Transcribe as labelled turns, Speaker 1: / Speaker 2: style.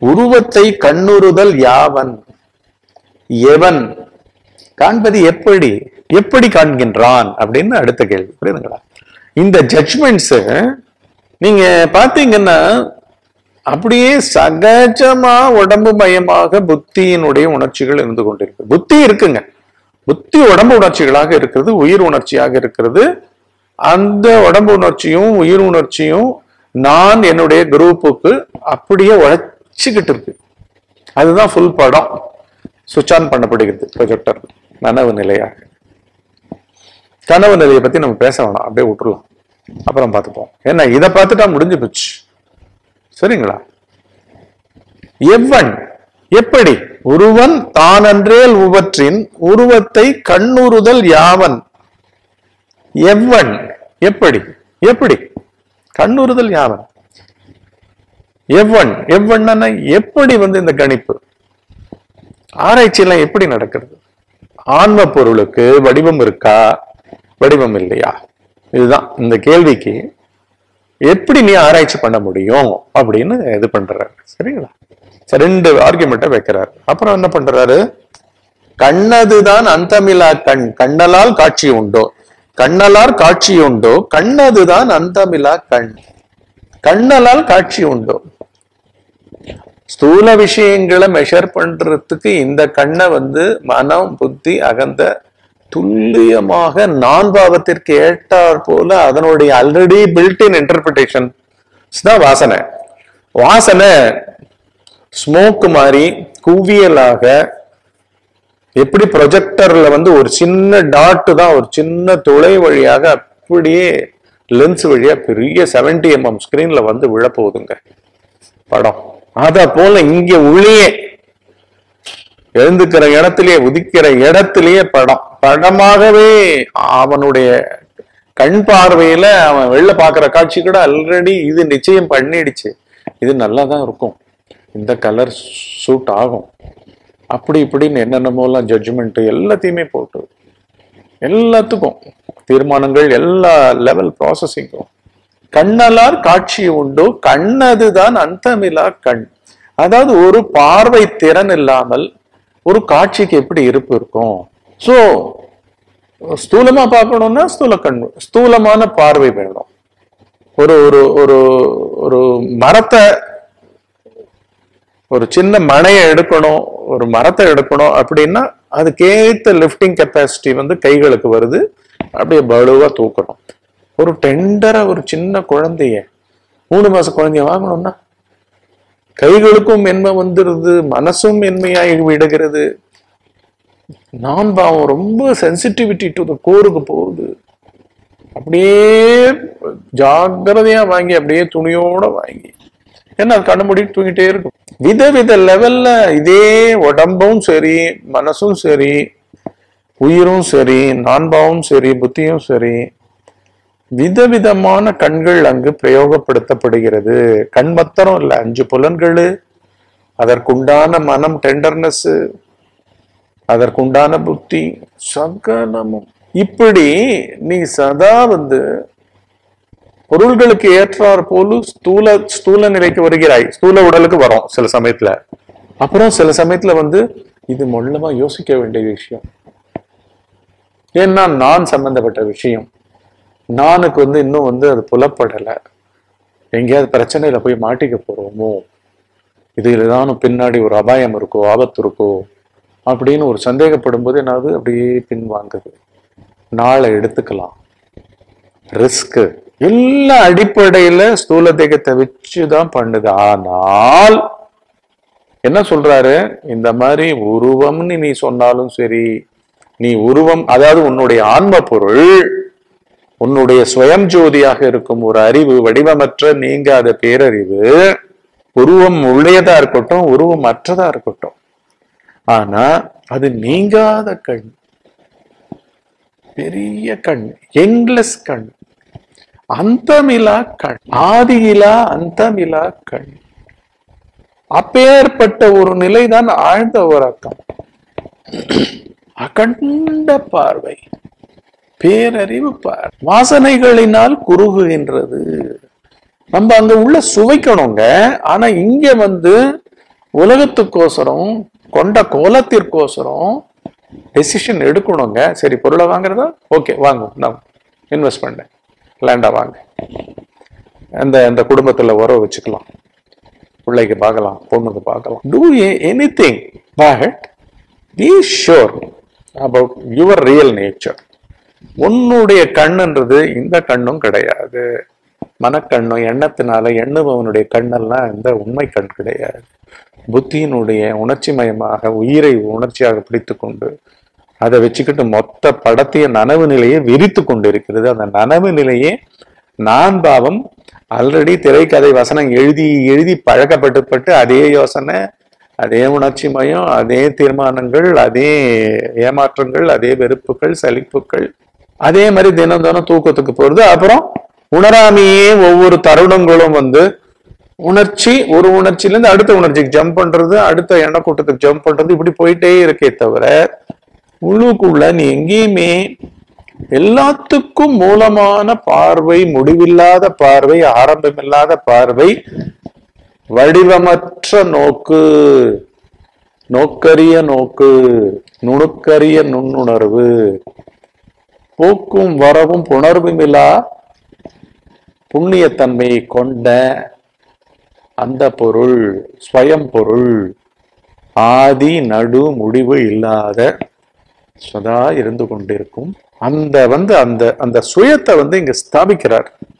Speaker 1: உருவத்தை கண்ணுறுதல் யாவன் எவன் காண்பது எப்படி எப்படி காண்கின்றான் அப்படின்னு அடுத்த கேள்வி. புரியுதுங்களா? இந்த ஜட்ஜ்மெண்ட்ஸ் நீங்க பாத்தீங்கன்னா அப்படியே சகஜமா உடம்பு மயமாக புத்தியினுடைய உணர்ச்சிகள் இருந்து கொண்டிருக்கு. புத்தி இருக்குங்க, புத்தி உடம்பு உணர்ச்சிகளாக இருக்கிறது, உயிர் உணர்ச்சியாக இருக்கிறது. அந்த உடம்பு உணர்ச்சியும் உயிர் உணர்ச்சியும் நான் என்னுடைய குரூப்புக்கு அப்படியே உழைச்சிக்கிட்டு இருக்கு. அதுதான் ஃபுல் படம் சுவிட்ச் ஆன் பண்ணப்படுகிறது ப்ரொஜெக்டர் நனவு நிலையாக. கனவு நிலையை பத்தி நம்ம பேச வேணாம், அப்படியே விட்டுருலாம், அப்புறம் பார்த்துப்போம். ஏன்னா இதை பார்த்துட்டா முடிஞ்சு போச்சு. சரிங்களா? எவன் எப்படி ஒருவன் தானன்றேல் உவற்றின் உருவத்தை கண்ணுறுதல் யாவன் எவன் எப்படி எப்படி கண்ணுறுதல் யாவன் எவன் எவன்னா எப்படி இந்த கணிப்பு ஆராய்ச்சி எல்லாம் எப்படி நடக்கிறது? ஆன்ம பொருளுக்கு வடிவம் இருக்கா, வடிவம் இல்லையா? இதுதான் இந்த கேள்விக்கு எப்படி நீ ஆராய்ச்சி பண்ண முடியும் அப்படின்னு இது பண்றாரு. சரிங்களா? ரெண்டு ஆர்குமெண்ட்டை வைக்கிறாரு. அப்புறம் என்ன பண்றாரு? கண்ணதுதான் அந்தமிலா கண், கண்ணலால் காட்சி உண்டோ, கண்ணலால் காட்சி உண்டோ, கண்ணதுதான் அந்தமிலா கண், கண்ணலால் காட்சி உண்டோ. ஸ்தூல விஷயங்களை மெஷர் பண்றதுக்கு இந்த கண்ணை மனம் புத்தி அகந்த துல்லியமாக நான் பாவத்திற்கு ஏற்றாற் போல அதனுடைய ஆல்ரெடி பில்ட்-இன் இன்டர்பிரிட்டேஷன் தான் வாசனை. வாசனை ஸ்மோக் மாதிரி குவியலாக எப்படி ப்ரொஜெக்டர்ல ஒரு சின்ன டாட் தான், ஒரு சின்ன துளை வழியாக அப்படியே லென்ஸ் வழியா பெரிய 70 mm ஸ்கிரீன்ல விழப்போகுதுங்க படம். அத போல இங்க உள்ளே எழுந்துக்கிற இடத்திலேயே உதிக்கிற இடத்திலேயே படம் படமாகவே அவனுடைய கண் பார்வையில அவன் வெளில பாக்குற காட்சி கூட ஆல்ரெடி இது நிச்சயம் பண்ணிடுச்சு, இது நல்லாதான் இருக்கும், இந்த கலர் சூட் ஆகும், அப்படி இப்படின்னு என்னென்னமோலாம் ஜட்ஜ்மெண்ட் எல்லாத்தையுமே போட்டு எல்லாத்துக்கும் தீர்மானங்கள் எல்லா லெவல் ப்ராசஸிங்கும். கண்ணலார் காட்சி உண்டோ, கண்ணதுதான் அந்தமிலா கண். அதாவது ஒரு பார்வை திறன் இல்லாமல் ஒரு காட்சிக்கு எப்படி இருப்பு இருக்கும்? சோ ஸ்தூலமா பார்க்கணும்னா ஸ்தூல கண், ஸ்தூலமான பார்வை வேணும். ஒரு ஒரு ஒரு ஒரு மரத்தை, ஒரு சின்ன மனையை எடுக்கணும், ஒரு மரத்தை எடுக்கணும் அப்படின்னா அதுக்கேத்த லிஃப்டிங் கெப்பாசிட்டி கைகளுக்கு வருது, அப்படியே பலுவா தூக்கணும். ஒரு டெண்டரா ஒரு சின்ன குழந்தைய 3 மாச குழந்தைய வாங்கணும்னா கைகளுக்கும் மென்மை வந்துருது, மனசும் மென்மையாகி விடுகிறது. நான் பாவம் ரொம்ப சென்சிட்டிவிட்டி டு த கோருக்கு போகுது. அப்படியே ஜாக்கிரதையா வாங்கி அப்படியே துணியோட வாங்கி, ஏன்னா அது கண்ண மூடிட்டு தூங்கிட்டே இருக்கும். விதவித லெவல்ல இதே உடம்பும் சரி, மனசும் சரி, உயிரும் சரி, நான்பாவும் சரி, புத்தியும் சரி, விதவிதமான கண்கள் அங்கு பிரயோகப்படுத்தப்படுகிறது. கண் மாத்திரம் இல்ல, 5 புலன்கள், அதற்குண்டான மனம் டெண்டர்னஸ், அதற்குண்டான புத்தி, சகலமும். இப்படி நீ சதா பொருள்களுக்கு ஏற்றார் போல ஸ்தூல நிலைக்கு வருகிறாய். ஸ்தூல உடலுக்கு வரும் சில சமயத்துல, அப்புறம் சில சமயத்துல இது மொல்லமா யோசிக்க வேண்டிய விஷயம், ஏன்னா நான் சம்பந்தப்பட்ட விஷயம், நானுக்கு இன்னும் அது புலப்படல, எங்கேயாவது பிரச்சனையில போய் மாட்டிக்க போறோமோ, இதுலதான் பின்னாடி ஒரு அபாயம் இருக்கோ, ஆபத்து இருக்கோ அப்படின்னு ஒரு சந்தேகப்படும் போது என்னது அப்படியே பின்வாங்குது. நாளை எடுத்துக்கலாம், ரிஸ்க் எல்லா அடிப்படையில ஸ்தூல தேகத்தை வச்சுதான் பண்ணுது. ஆனால் என்ன சொல்றாரு? இந்த மாதிரி உருவம்னு நீ சொன்னாலும் சரி, நீ உருவம், அதாவது உன்னுடைய ஆன்ம பொருள், உன்னுடைய சுயம் ஜோதியாக இருக்கும் ஒரு அறிவு, வடிவமற்ற நீங்காத பேரறிவு, உருவம் உள்ளேதா இருக்கட்டும், உருவம் அற்றதா இருக்கட்டும், ஆனா அது நீங்காத கண், பெரிய கண், எண்ட்லெஸ் கண், அந்தமிலா கண், ஆதியிலா அந்தமிலா கண். அப்பேற்பட்ட ஒரு நிலைதான் ஆழ்ந்த உறக்கம், அகண்ட பார்வை, பேரறிவு பார். வாசனைகளினால் குறுகுகின்றது. நம்ம அங்க உள்ள சுவைக்கணுங்க. ஆனா இங்க உலகத்துக்கோசரம் கொண்ட கோலத்திற்கோசரம் டெசிஷன் எடுக்கணுங்க. சரி, பொருளை வாங்குறதா, ஓகே வாங்க, நான் இன்வெஸ்ட் பண்ணேன், லேண்டா வாங்க, அந்த குடும்பத்துல உறவு வச்சுக்கலாம், பிள்ளைக்கு பார்க்கலாம், பொண்ணுக்கு பார்க்கலாம், do anything, but be sure about your real nature. உன்னுடைய கண்ணுன்றது இந்த கண்ணும் கிடையாது, மனக்கண்ணும் எண்ணத்தினால எண்ணுபவனுடைய கண்ணெல்லாம் இந்த உண்மை கண் கிடையாது. புத்தியினுடைய உணர்ச்சி மயமாக உயிரை உணர்ச்சியாக பிடித்து கொண்டு அதை வச்சுக்கிட்டு மொத்த படத்தைய நனவு நிலையை விரித்து கொண்டு இருக்கிறது. அந்த நனவு நிலையே நான் பாவம் ஆல்ரெடி திரைக்கதை வசனம் எழுதி எழுதி பழக்கப்பட்டு அதே யோசனை, அதே உணர்ச்சி மயம், அதே தீர்மானங்கள், அதே ஏமாற்றங்கள், அதே வெறுப்புகள், சலிப்புகள், அதே மாதிரி தினம் தினம் தூக்கத்துக்கு போறது. அப்புறம் உணராமையே ஒவ்வொரு தருணங்களும் உணர்ச்சி, ஒரு உணர்ச்சியிலிருந்து அடுத்த உணர்ச்சிக்கு ஜம்ப் பண்றது, அடுத்த எண்ணக்கூட்டத்துக்கு ஜம்ப் பண்றது, இப்படி போயிட்டே இருக்கே தவிர உள்ளுக்குள்ள நீ எங்கேயுமே எல்லாத்துக்கும் மூலமான பார்வை, முடிவில்லாத பார்வை, ஆரம்பமில்லாத பார்வை, வடிவமற்ற நோக்கு, நோக்கரிய நோக்கு, நுணுக்கரிய நுண்ணுணர்வு, போக்கும் வரவும் புணர்வுமில்லா புண்ணியத்தன்மையை கொண்ட அந்த பொருள், ஸ்வயம் பொருள், ஆதி நடு முடிவு இல்லாத சதா இருந்து கொண்டிருக்கும் அந்த அந்த அந்த சுயத்தை இங்க ஸ்தாபிக்கிறார்.